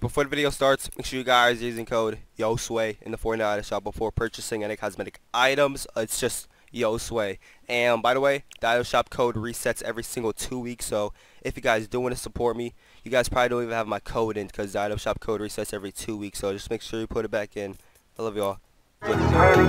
Before the video starts, make sure you guys are using code YOSWAY in the Fortnite shop before purchasing any cosmetic items. It's just YOSWAY. And by the way, the item shop code resets every single 2 weeks, so if you guys do want to support me, you guys probably don't even have my code in because the item shop code resets every 2 weeks, so just make sure you put it back in. I love y'all. Running,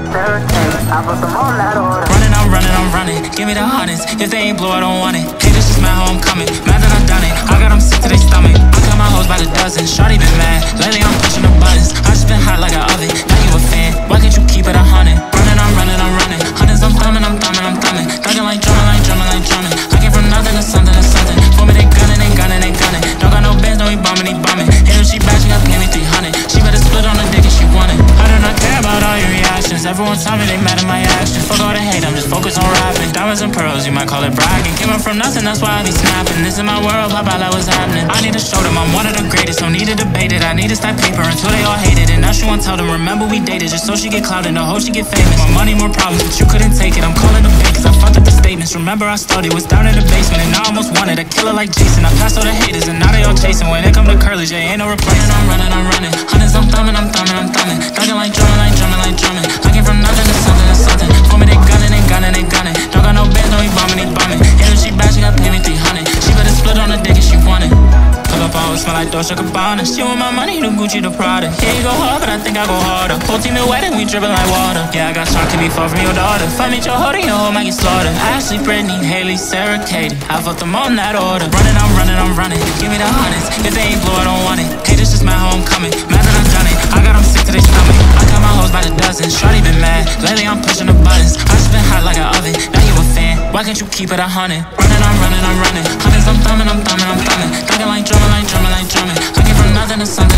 I'm running, give me the hundreds. If they ain't blue, I don't want it. Haters just mad how I'm coming, mad that I done it. I got them sick to their stomach. I got my hoes by the dozen. Shawty been mad, lately I'm pushing the buttons. I just been hot like an oven, now you a fan. Why can't you keep it 100? Running, I'm running, I'm running. Hundreds, I'm thumbing, I'm thumbing, I'm thumbing. Thugging like drumming, like drumming, like drumming. I came from nothing to something to something. For me they gunning, they gunning, they gunning. Don't got no bands, no he bombing, he bombing. Hit her, she back, she got plenty 300. She better split on the dick if she want it. I do not care about all your reactions. Everyone tell me they mad at my actions. Fuck all the hate, I'm just focused on rapping. Diamonds and pearls, you might call it bragging. Came up from nothing, that's why I be snapping. This is my world, pop out like what's happening. I need to show them I'm one of the greatest. Don't need to debate it, I need to stack paper until they all hate it. And now she won't tell them, remember we dated. Just so she get clouded, no hope she get famous. More money, more problems, but you couldn't take it. I'm calling the bank cause I fucked up the statements. Remember I started, was down in the basement. And now I almost wanted a killer like Jason. I passed all the haters and now they all chasing. When it come to curly, J ain't no replacing. I'm running, I'm running. Hundreds, I'm thumbing, I'm thumbing, I'm thumbing. Thugging like drumming, like drumming, like drumming. I came from nothing to something to something. For me they gunning, they gunning, they gunning. Don't got no bands, no he bombing, he bombing. Hit her, she back, she got pay me 300. She better split on the dick if she want it. Pull up, I always smell like Dolce & Gabbana. She want my money, the Gucci, the Prada. Yeah, you go hard, but I think I go harder. Whole team in wedding, we dripping like water. Yeah, I got shocked to be far from your daughter. If I meet your hoe, then your hoe might get slaughtered. Ashley, Brittany, Haley, Sarah, Katie. I fucked them all in that order. Running, I'm running, I'm running. Give me the hundreds. If they ain't blue, I don't want it. Haters just mad how I'm coming, mad that I done it. I got them sick to their stomach. I got my hoes by the dozen. Shawty been mad, lately I'm pushing the buttons. I just been hot like an oven, now you a fan. Why can't you keep it 100? Running, I'm running, I'm running. Hundreds, I'm thumbing, I'm thumbing, I'm thumbing. Thugging like drumming, like drumming, like drumming. I came from nothing to something.